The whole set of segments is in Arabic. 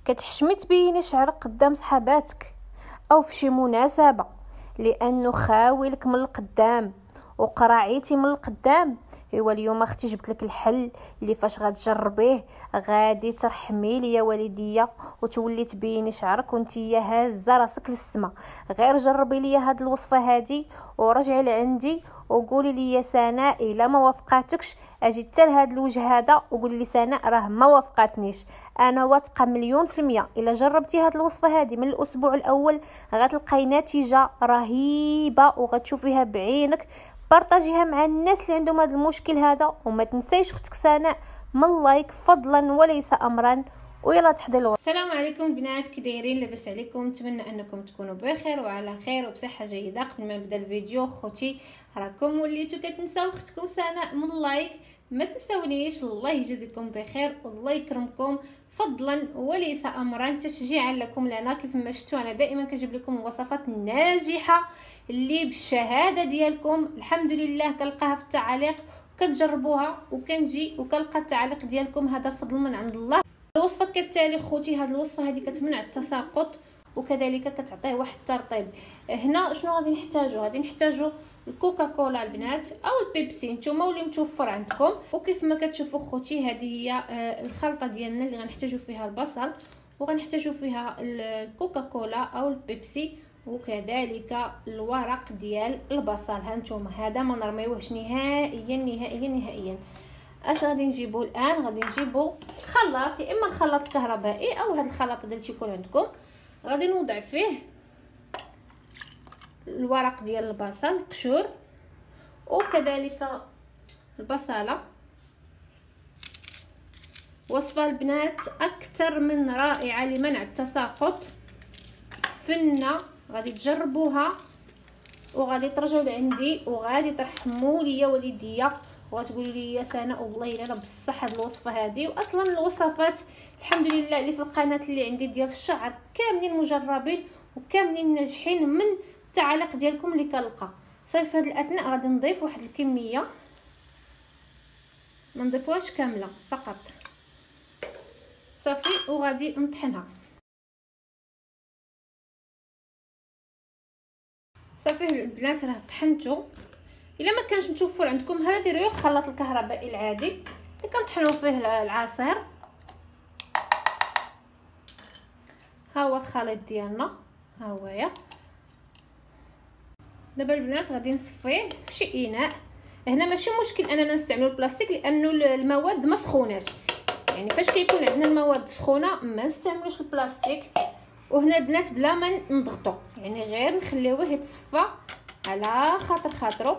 كتحشمي تبيني شعرك قدام صحاباتك او في شي مناسبه لانه خاويلك من القدام وقراعيتي من القدام. ايوا اليوم اختي جبت لك الحل اللي فاش غتجربيه غادي ترحمي لي يا والديه وتولي تبيني شعرك وانتي هازه راسك للسما. غير جربي لي هاد الوصفه هادي ورجعي لعندي وقولي لي يا سناء الا ما وافقاتكش اجي حتى لهاد الوجه هذا وقولي لي سناء راه ما وافقاتنيش. انا واثقه 100% الا جربتي هاد الوصفه هادي من الاسبوع الاول غتلقاي نتيجه رهيبه وغتشوفيها بعينك. بارطاجيها مع الناس اللي عندهم هذا المشكل هذا وما تنسيش اختك سناء من لايك فضلا وليس امرا. ويلا تحضيروا. السلام عليكم البنات، كي دايرين؟ لاباس عليكم؟ نتمنى انكم تكونوا بخير وعلى خير وبصحه جيده. قبل ما نبدا الفيديو خوتي راكم وليتوا كتنساو اختكم سناء من لايك، ما تنساونيش. الله يجازيكم بخير والله يكرمكم فضلا وليس امرا تشجيعا لكم، لنا كيف ما شفتوا انا دائما كنجيب لكم وصفات ناجحه اللي بالشهاده ديالكم الحمد لله كنلقاها في التعاليق وكتجربوها وكنجي وكنلقى التعاليق ديالكم. هذا فضل من عند الله. الوصفه كالتالي خوتي، هذه الوصفه هذه كتمنع التساقط وكذلك كتعطيه واحد الترطيب. هنا شنو غادي نحتاجو؟ غادي نحتاجو الكوكا كولا البنات او البيبسي نتوما واللي متوفر عندكم. وكيف ما كتشوفوا خوتي هذه هي الخلطه ديالنا اللي غنحتاجو فيها البصل وغنحتاجو فيها الكوكا كولا او البيبسي وكذلك الورق ديال البصل. ها نتوما هذا ما نرميوهش نهائيا نهائيا نهائيا. اش غادي نجيبو الان؟ غادي نجيبو خلاط، يا اما الخلاط الكهربائي او هذا الخلاط اللي تيكون عندكم. غادي نوضع فيه الورق ديال البصل قشور وكذلك البصله. وصفه البنات اكثر من رائعه لمنع التساقط، فنه غادي تجربوها وغادي ترجعوا لعندي وغادي ترحموا لي يا وليديا وغتقولوا لي يا سناء والله الا بصح هاد الوصفه هذه. واصلا الوصفات الحمد لله اللي في القناه اللي عندي ديال الشعر كاملين مجربين وكاملين ناجحين من التعاليق ديالكم اللي كنلقى. صافي في هذه الاثناء غادي نضيف واحد الكميه، ما نضيفوهاش كامله فقط صافي وغادي نطحنها. صافي البنات راه طحنتو. الا ما كانش متوفر عندكم هذا ديروه الخلاط الكهربائي العادي اللي كنطحنوا فيه العصير. ها هو الخليط ديالنا، ها هويا. دابا البنات غادي نصفيه في شي اناء. هنا ماشي مشكل اننا نستعملوا البلاستيك لانه المواد ما سخوناش، يعني فاش كيكون عندنا المواد سخونه ما نستعملوش البلاستيك. وهنا البنات بلا ما نضغطوا، يعني غير نخليوه يتصفى على خاطرو.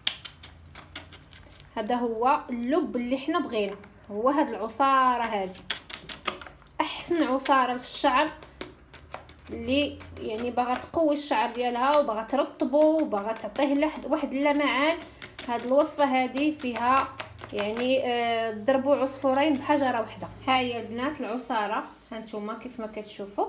هذا هو اللب اللي حنا بغينا، هو هاد العصاره هذه احسن عصاره للشعر اللي يعني باغا تقوي الشعر ديالها وباغا ترطبه وباغا تعطيه واحد اللمعان. هاد الوصفه هذه فيها يعني ضربوا عصفورين بحجره واحده. ها هي البنات العصاره، هانتوما كيف ما كتشوفوا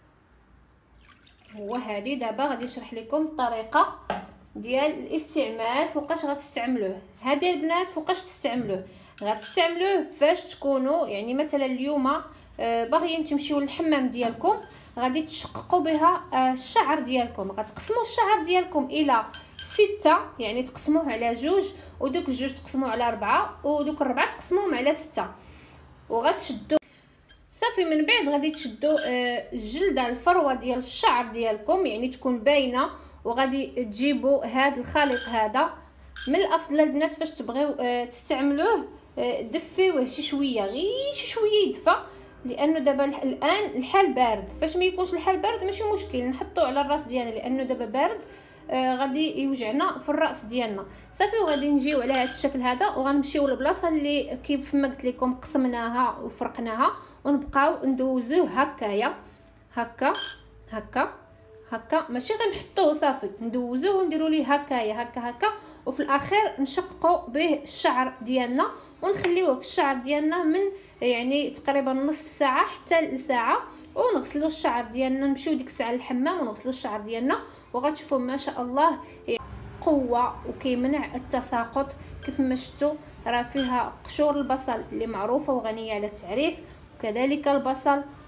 هو هذه. دابا غادي نشرح لكم الطريقه ديال الاستعمال فوقاش غتستعملوه. هذه البنات فوقاش تستعملوه؟ غتستعملوه فاش تكونوا يعني مثلا اليوم باغيين تمشيو للحمام ديالكم، غادي تشققوا بها الشعر ديالكم. غتقسموا الشعر ديالكم الى 6، يعني تقسموه على 2 ودوك 2 تقسموه على 4 ودوك 4 تقسموهم على 6 وغتشدوا صافي. من بعد غادي تشدوا الجلده الفروه ديال الشعر ديالكم يعني تكون باينه، وغادي تجيبوا هذا الخليط هذا. من الافضل البنات فاش تبغيو تستعملوه دفيوه شي شويه، غير شي شويه يدفى، لانه دابا الان الحال بارد. فاش ما يكونش الحال بارد ماشي مشكل نحطوه على الراس ديالنا لانه دابا بارد غادي يوجعنا في الراس ديالنا. صافي وغادي نجيو على هذا الشكل هذا وغنمشيو للبلاصه اللي كيف ما قلت لكم قسمناها وفرقناها ونبقاو ندوزوه هكايا هكا هكا هكا، ماشي غنحطوه صافي ندوزوه ونديروا ليه هكايا هكا هكا. وفي الاخير نشققوا به الشعر ديالنا ونخليوه في الشعر ديالنا من يعني تقريبا نصف ساعه حتى لساعه، ونغسلوا الشعر ديالنا نمشيو ديك الساعه للحمام ونغسلوا الشعر ديالنا وغتشوفوا ما شاء الله قوه وكيمنع التساقط. كيف ما شفتوا راه فيها قشور البصل اللي معروفه وغنيه على التعريف، وكذلك البصل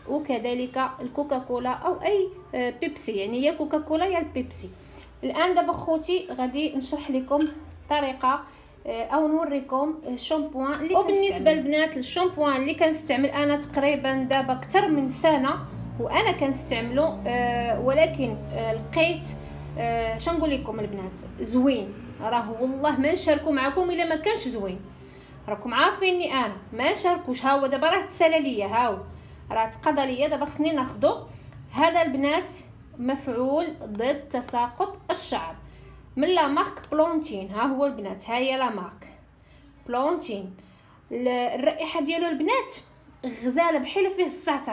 وكذلك الكوكاكولا او اي بيبسي، يعني يا كوكاكولا يا البيبسي. الان دابا خوتي غادي نشرح لكم طريقه او نوريكم الشامبوان اللي وبالنسبه للبنات الشامبوان اللي كنستعمل انا تقريبا دابا اكثر من سنه وانا كنستعملو، ولكن لقيت شنقول لكم البنات زوين. راه والله ما نشاركو معكم الا ما كانش زوين، راكم عارفيني انا ما نشاركوش. ها هو دابا راه تسالى ليا، ها راه تقضى ليا، دابا خصني ناخذو. هذا البنات مفعول ضد تساقط الشعر من لا مارك بلونتين. ها هو البنات، ها هي لا مارك بلونتين. الرائحه ديالو البنات غزاله بحال فيه الزعتر.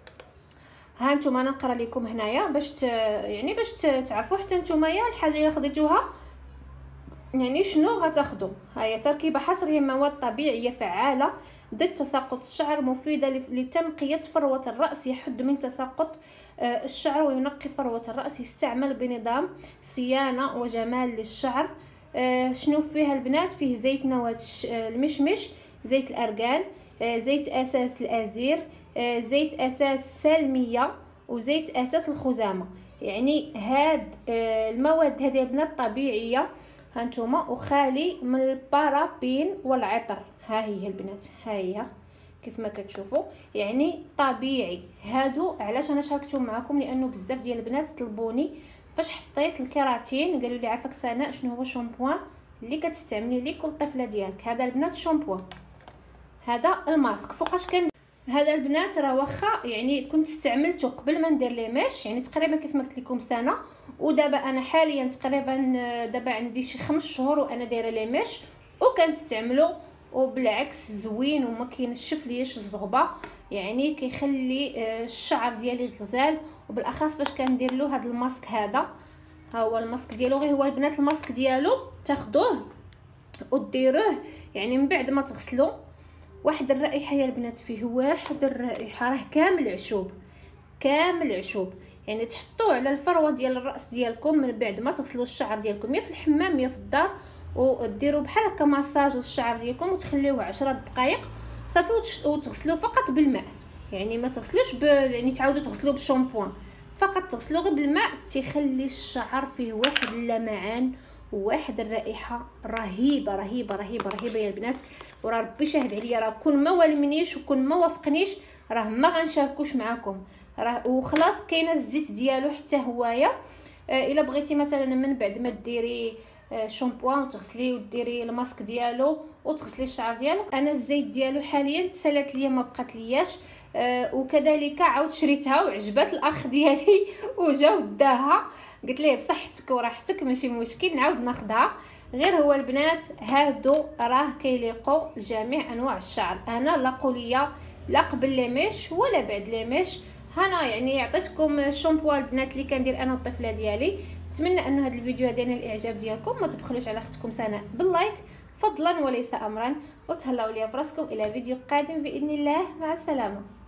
ها نتوما انا نقرا لكم هنايا باش يعني باش تعرفوا حتى نتوما الحاجه اللي خديتوها يعني شنو غتاخذوا. ها هي تركيبه حصريه، مواد طبيعيه فعاله ضد تساقط الشعر، مفيده لتنقيه فروه الراس، يحد من تساقط الشعر وينقي فروه الراس، يستعمل بنظام صيانه وجمال للشعر. شنو فيها البنات؟ فيه زيت نواه المشمش، زيت الارغان، زيت اساس الازير، زيت اساس سلميه، وزيت اساس الخزامه. يعني هاد المواد هذه البنات طبيعيه هانتوما وخالي من البارابين والعطر. ها هي البنات، ها هي كيف ما كتشوفوا يعني طبيعي. هادو علاش انا شاركتهم معكم؟ لانه بزاف ديال البنات طلبوني فاش حطيت الكيراتين قالوا لي عافاك سناء شنو هو الشامبوان اللي كتستعملي لكل طفله ديالك. هذا البنات شامبوان، هذا الماسك فوقاش كان. هذا البنات راه واخا يعني كنت استعملته قبل ما ندير لي ميش، يعني تقريبا كيف ما قلت لكم سنه، ودابا انا حاليا تقريبا دابا عندي شي 5 شهور وانا دايره لي ميش وكنستعملو، وبالعكس زوين وما كينشف ليش الزغبه، يعني كيخلي الشعر ديالي غزال. وبالاخص فاش كندير له هذا الماسك، هذا ها هو الماسك ديالو. غير هو البنات الماسك ديالو تاخذوه وديروه يعني من بعد ما تغسلوا. واحد الرائحه يا البنات، فيه واحد الرائحه راه كامل عشوب، كامل عشوب. يعني تحطوه على الفروه ديال الراس ديالكم من بعد ما تغسلوا الشعر ديالكم يا في الحمام يا في الدار، وديروا بحال هكا مساج للشعر ديالكم وتخليوه 10 دقائق صافي، وتغسلوه فقط بالماء. يعني ما تغسلوش يعني تعاودوا تغسلوه بالشامبوان، فقط تغسلوه غير بالماء. تيخلي الشعر فيه واحد اللمعان وواحد الرائحه رهيبه رهيبه رهيبه رهيبه يا البنات. وراه ربي شاهد عليا، راه كون ما والمنيش وكون ما وافقنيش راه ما غنشاركوش معكم. راه وخلاص كاينه الزيت ديالو حتى هوايه. الا بغيتي مثلا من بعد ما ديري شامبوان وتغسليه وديري الماسك ديالو وتغسلي الشعر ديالك، انا الزيت ديالو حاليا تسالات ليا ما بقات لياش. وكذلك عاود شريتها وعجبات الاخ ديالي وجا وداها، قلت ليه بصحتك وراحتك ماشي مشكل نعاود ناخذها. غير هو البنات هادو راه كيليقوا لجميع انواع الشعر. انا لا قوليه لا قبل لي ميش ولا بعد لي ميش. هنا يعني عطيتكم الشامبو البنات اللي كندير انا والطفله ديالي. نتمنى ان هذا الفيديو هداني الاعجاب ديالكم. ما تبخلوش على اختكم سناء باللايك فضلا وليس امرا، وتهلاو ليا براسكم. الى فيديو قادم باذن الله، مع السلامه.